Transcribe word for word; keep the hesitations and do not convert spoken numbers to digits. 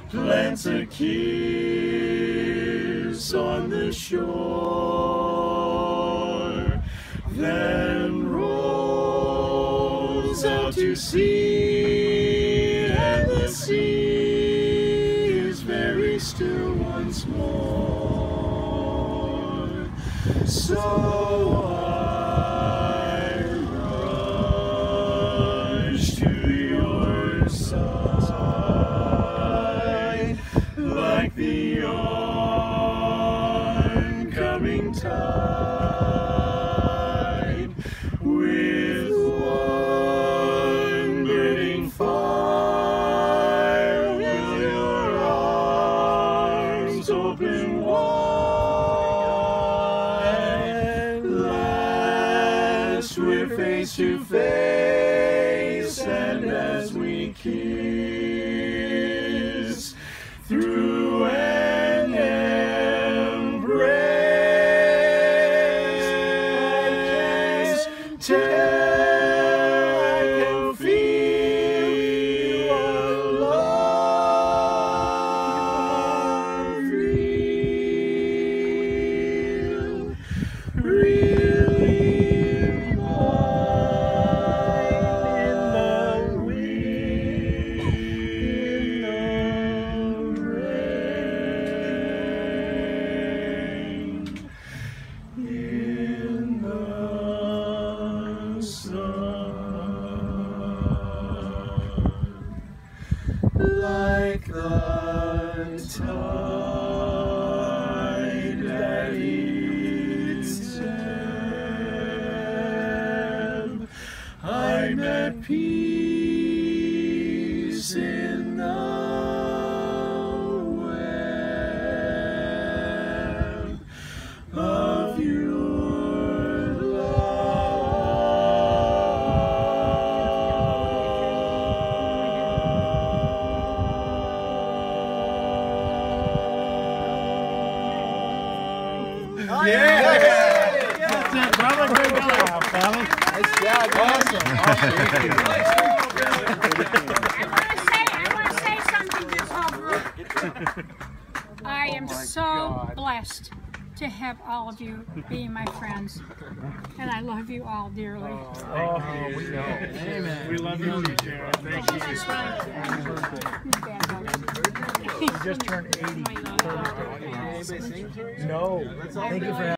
plants a kiss on the shore, then rolls out to sea, and the sea is very still once more. So I rush to your side like the oncoming tide, with one burning fire. Will your arms open wide? Last we're face to face, and as we kiss through an embrace, I can tell, feel love real, really mine in the wind, in the rain, in the sun, like the tide at its ebb. I'm at peace in the web of your love. Yeah! That's it, brother. Great job, fellas. Nice job, awesome. Awesome. I want to say, I want to say something to Paul Brooke. I am so blessed to have all of you being my friends, and I love you all dearly. Oh, we know. Amen. We love you too, Sharon. Thank you. You just turned eighty. No. Thank you for having